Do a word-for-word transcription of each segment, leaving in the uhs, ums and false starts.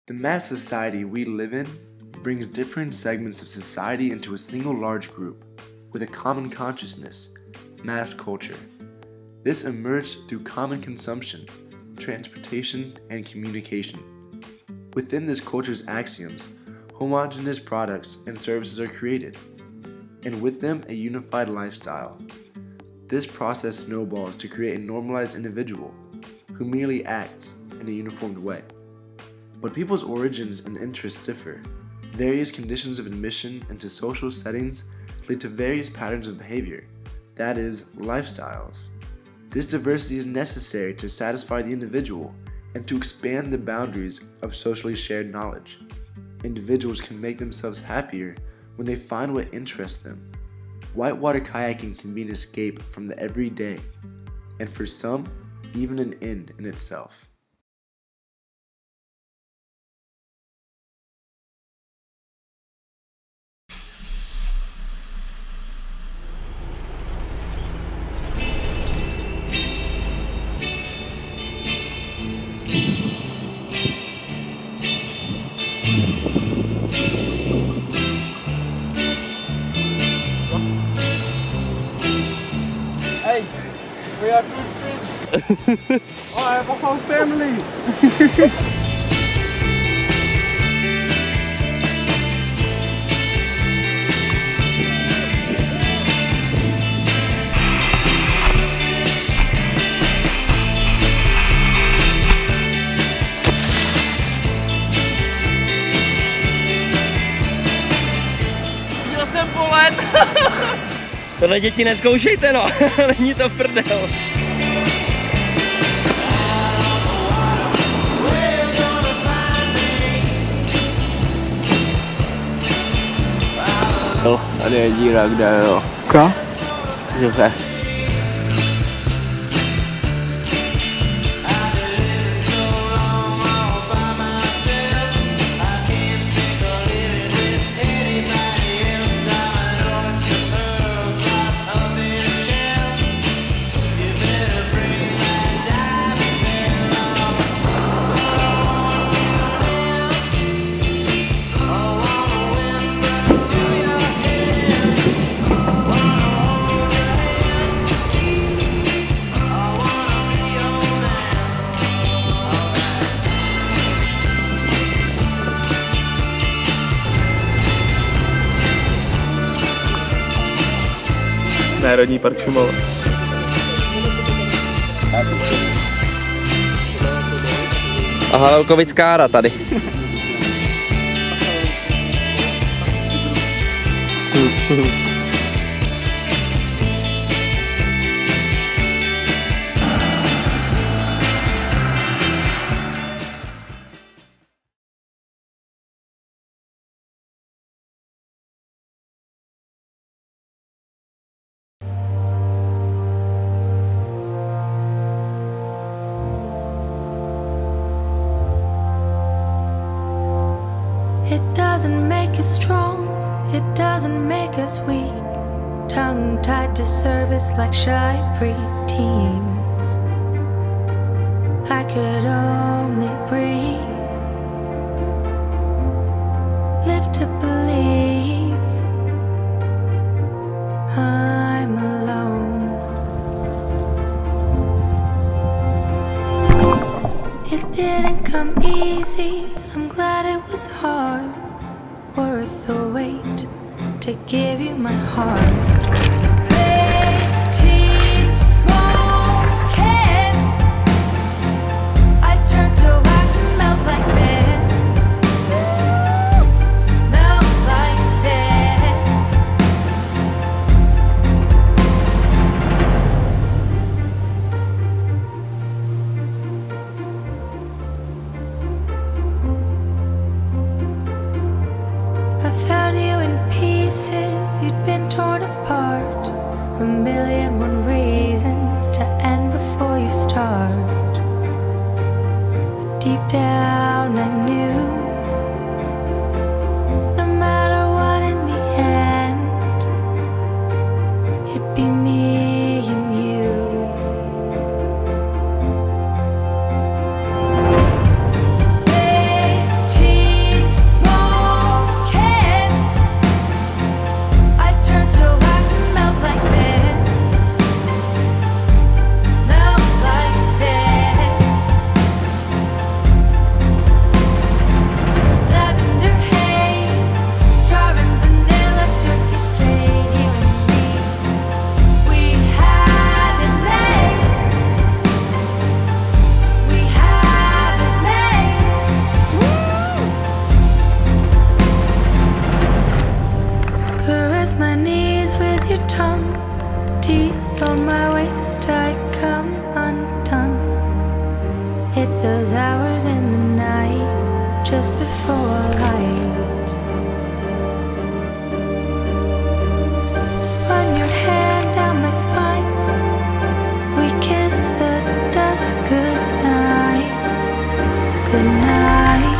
The mass society we live in brings different segments of society into a single large group with a common consciousness, mass culture. This emerged through common consumption, transportation, and communication. Within this culture's axioms, homogeneous products and services are created, and with them a unified lifestyle. This process snowballs to create a normalized individual who merely acts in a uniformed way. But people's origins and interests differ. Various conditions of admission into social settings lead to various patterns of behavior, that is, lifestyles. This diversity is necessary to satisfy the individual and to expand the boundaries of socially shared knowledge. Individuals can make themselves happier when they find what interests them. Whitewater kayaking can be an escape from the everyday, and for some, even an end in itself. Hey, we are good friends. Oh, I have a whole family. Viděl jsem polet. Tohle děti nezkoušejte, no. Není to prdel. Jo, tady je díra, kde jo. Kam? Žufe. Národní park Šumava. A Halelkovická hra tady. It doesn't make us strong, it doesn't make us weak. Tongue-tied to service like shy preteens. I could only breathe, live to believe I'm alone. It didn't come easy, I'm glad it was hard, worth the wait to give you my heart. Big teeth, small kiss. I turn to wax and melt like this, melt like this. I found you in pieces, you'd been torn apart. A million one reasons to end before you start. But deep down I knew, no matter what in the end, it'd be me and you. Big your tongue, teeth on my waist, I come undone. It's those hours in the night, just before light. Run your hand down my spine, we kiss the dusk goodnight, goodnight.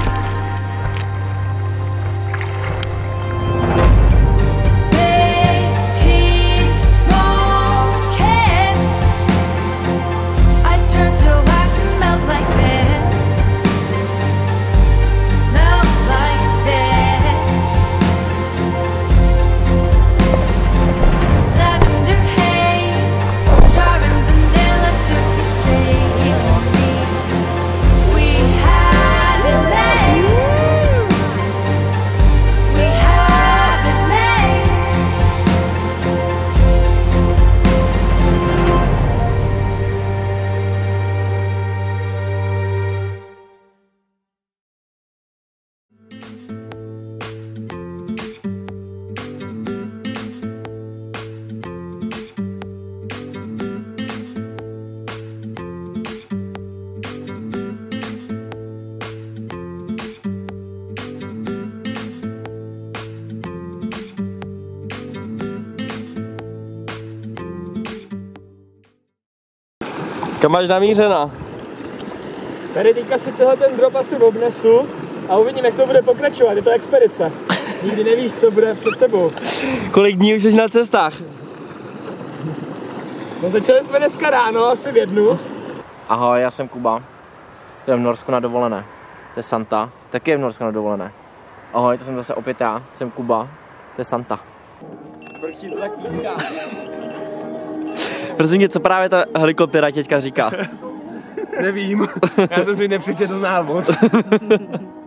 Kam máš namířeno? Tady teďka si tohle ten drop asi obnesu a uvidím, jak to bude pokračovat. Je to expedice. Nikdy nevíš, co bude před tebou. Kolik dní už jsi na cestách? No, začali jsme dneska ráno, asi v jednu. Ahoj, já jsem Kuba. Jsem v Norsku na dovolené. To je Santa. Taky je v Norsku na dovolené. Ahoj, to jsem zase opět já. Jsem Kuba. To je Santa. Proč ti to tak píská? Prosím tě, co právě ta helikoptéra teďka říká? Nevím. Já jsem si nepřečetl návod.